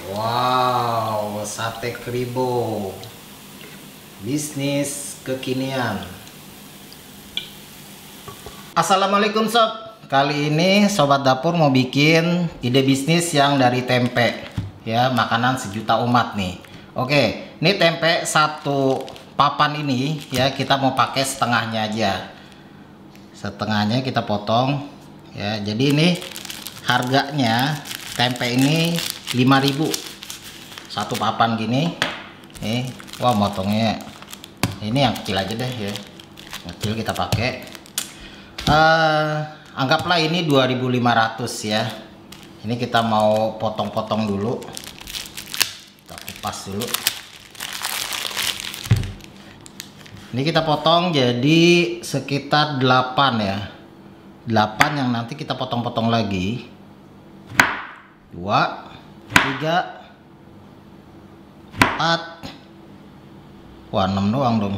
Wow, sate kribo. Bisnis kekinian. Assalamualaikum sob. Kali ini sobat dapur mau bikin ide bisnis yang dari tempe. Ya, makanan sejuta umat nih. Oke, ini tempe satu papan ini ya kita mau pakai setengahnya aja. Setengahnya kita potong. Ya, jadi ini harganya tempe ini 5.000 satu papan gini. Wah, motongnya ini yang kecil aja deh ya, kecil kita pakai. Anggaplah ini 2.500 ya. Ini kita mau potong-potong dulu, kita kupas dulu. Ini kita potong jadi sekitar 8 ya, 8 yang nanti kita potong-potong lagi. 2, 3, 4. Wah, 6 doang dong.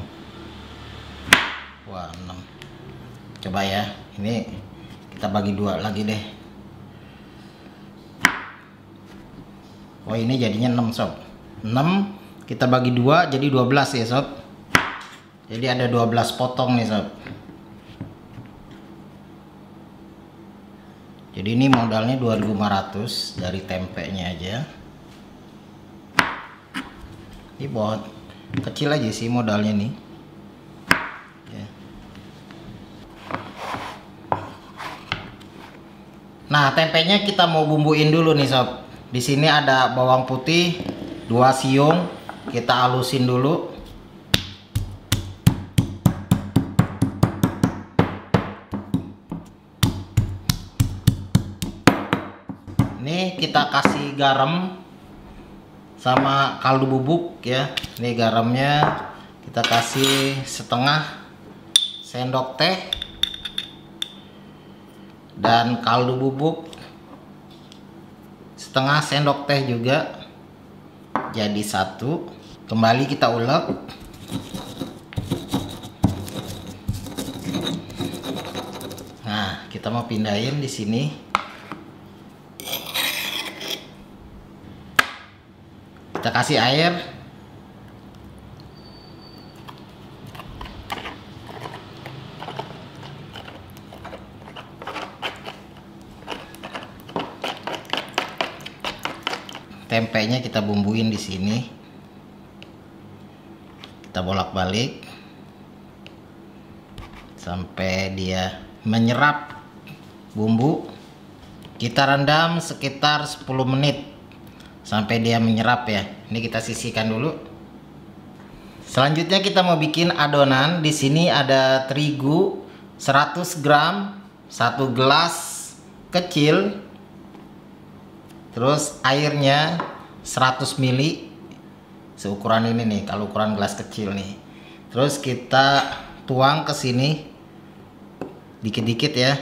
Wah, 6. Coba ya, ini kita bagi 2 lagi deh. Oh, ini jadinya 6 sob. 6 kita bagi 2 jadi 12 ya sob. Jadi ada 12 potong nih sob. Jadi ini modalnya 2.500 dari tempenya aja. Ini buat kecil aja sih modalnya nih. Ya. Nah, tempenya kita mau bumbuin dulu nih sob. Di sini ada bawang putih 2 siung, kita halusin dulu. Ini kita kasih garam sama kaldu bubuk ya. Ini garamnya kita kasih setengah sendok teh, dan kaldu bubuk setengah sendok teh juga, jadi 1. Kembali kita ulek. Nah, kita mau pindahin di sini. Kita kasih air. Tempenya kita bumbuin di sini. Kita bolak-balik sampai dia menyerap bumbu. Kita rendam sekitar 10 menit sampai dia menyerap ya. Ini kita sisihkan dulu. Selanjutnya kita mau bikin adonan. Di sini ada terigu 100 gram, 1 gelas kecil. Terus airnya 100 ml. Seukuran ini nih, kalau ukuran gelas kecil nih. Terus kita tuang ke sini dikit-dikit ya.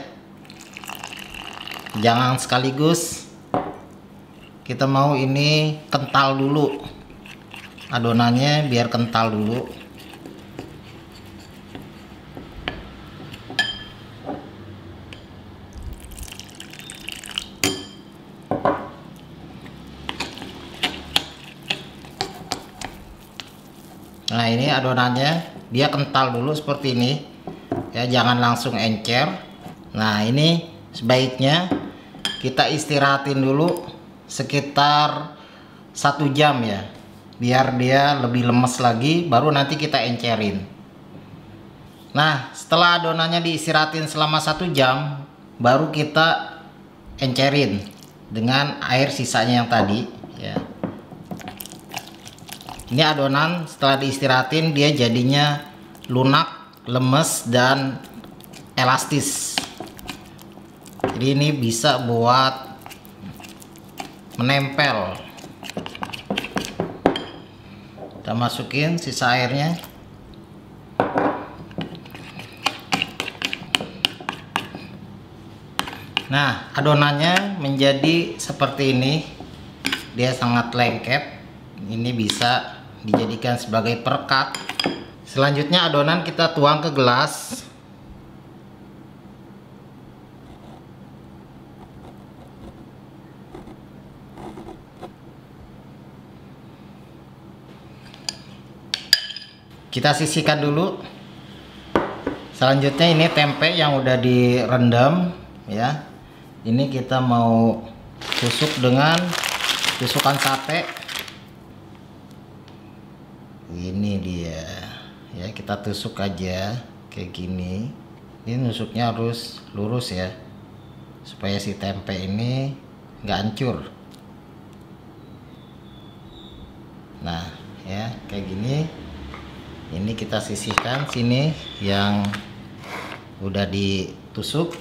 Jangan sekaligus. Kita mau ini kental dulu adonannya, biar kental dulu. Nah, ini adonannya dia kental dulu seperti ini ya, jangan langsung encer. Nah, ini sebaiknya kita istirahatin dulu sekitar 1 jam ya, biar dia lebih lemes lagi, baru nanti kita encerin. Nah, setelah adonannya diistirahatin selama 1 jam, baru kita encerin dengan air sisanya yang tadi ya. Ini adonan setelah diistirahatin dia jadinya lunak, lemes, dan elastis. Jadi ini bisa buat menempel. Kita masukin sisa airnya. Nah, adonannya menjadi seperti ini. Dia sangat lengket. Ini bisa dijadikan sebagai perekat. Selanjutnya adonan kita tuang ke gelas. Kita sisihkan dulu. Selanjutnya ini tempe yang udah direndam ya. Ini kita mau tusuk dengan tusukan sate. Ini dia. Ya, kita tusuk aja kayak gini. Ini nusuknya harus lurus ya. Supaya si tempe ini nggak hancur. Nah, ya kayak gini. Ini kita sisihkan sini yang udah ditusuk.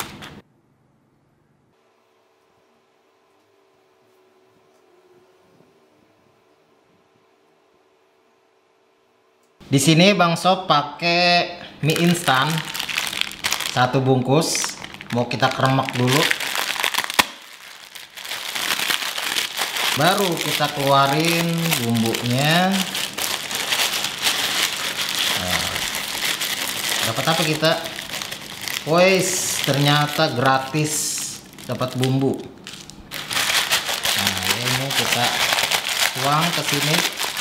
Di sini Bang Sob pakai mie instan 1 bungkus. Mau kita kremek dulu. Baru kita keluarin bumbunya. Dapat apa kita? Wes, ternyata gratis dapat bumbu. Nah, ini kita tuang ke sini.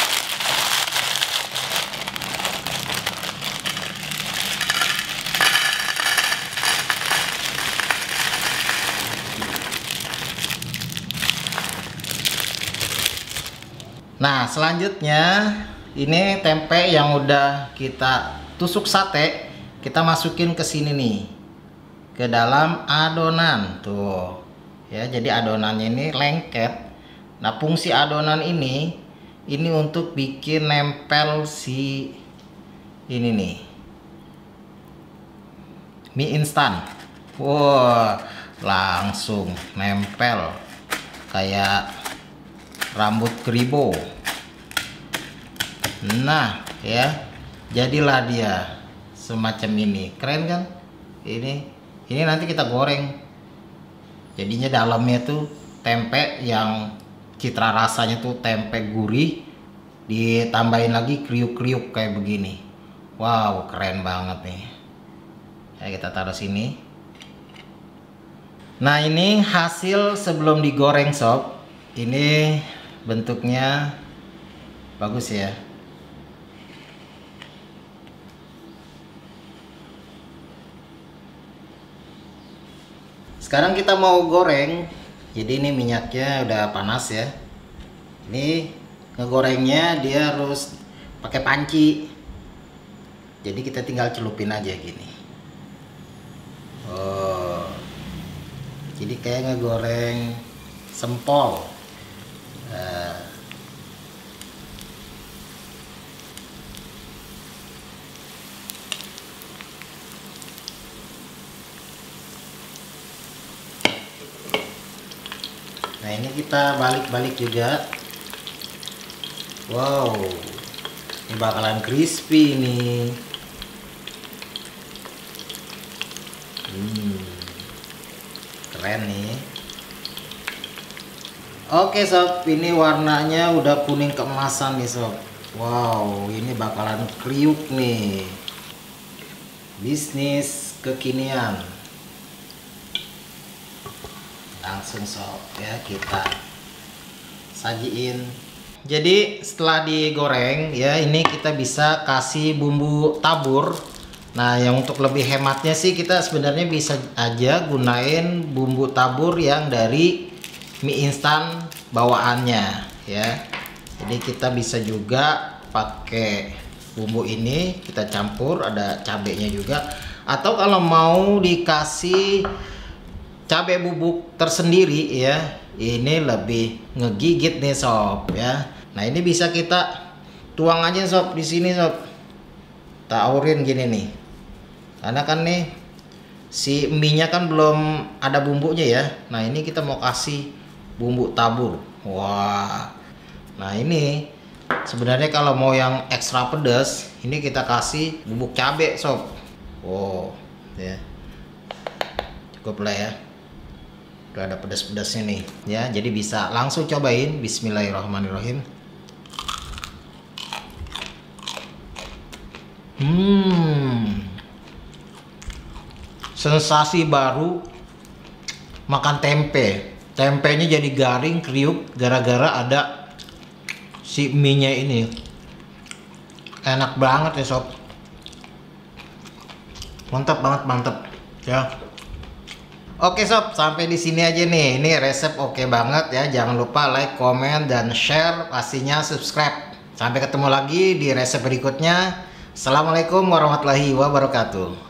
Nah, selanjutnya ini tempe yang udah kita tusuk sate. Kita masukin ke sini nih, ke dalam adonan tuh ya. Jadi adonannya ini lengket. Nah, fungsi adonan ini untuk bikin nempel si ini nih mie instan. Wow, langsung nempel kayak rambut keribo. Nah ya, jadilah dia semacam ini. Keren kan? Ini nanti kita goreng. Jadinya dalamnya tuh tempe yang citra rasanya tuh tempe gurih, ditambahin lagi kriuk-kriuk kayak begini. Wow, keren banget nih. Ya, kita taruh sini. Nah, ini hasil sebelum digoreng sob. Ini bentuknya bagus ya. Sekarang kita mau goreng. Jadi ini minyaknya udah panas ya. Ini ngegorengnya dia harus pakai panci. Jadi kita tinggal celupin aja gini. Oh. Jadi kayak ngegoreng sempol. Nah, ini kita balik-balik juga. Wow, ini bakalan crispy nih. Keren nih. Oke sob, ini warnanya udah kuning keemasan nih sob. Wow, ini bakalan kriuk nih. Bisnis kekinian. Langsung sob ya, kita sajiin. Jadi setelah digoreng ya, ini kita bisa kasih bumbu tabur. Nah, yang untuk lebih hematnya sih kita sebenarnya bisa aja gunain bumbu tabur yang dari mie instan bawaannya ya. Jadi kita bisa juga pakai bumbu ini, kita campur, ada cabenya juga. Atau kalau mau dikasih cabai bubuk tersendiri ya, ini lebih ngegigit nih sob ya. Nah, ini bisa kita tuang aja sob di sini sob. Taurin gini nih. Karena kan nih si mie-nya kan belum ada bumbunya ya. Nah, ini kita mau kasih bumbu tabur. Wah. Nah, ini sebenarnya kalau mau yang ekstra pedas, ini kita kasih bubuk cabai sob. Wow, ya. Cukup lah ya. Udah ada pedas-pedasnya nih ya. Jadi bisa langsung cobain. Bismillahirrahmanirrahim. Sensasi baru makan tempe. Tempenya jadi garing, kriuk gara-gara ada si mie-nya ini. Enak banget ya sob. Mantap banget, mantap ya. Oke sob, sampai di sini aja nih. Ini resep oke banget ya. Jangan lupa like, komen, dan share. Pastinya subscribe. Sampai ketemu lagi di resep berikutnya. Assalamualaikum warahmatullahi wabarakatuh.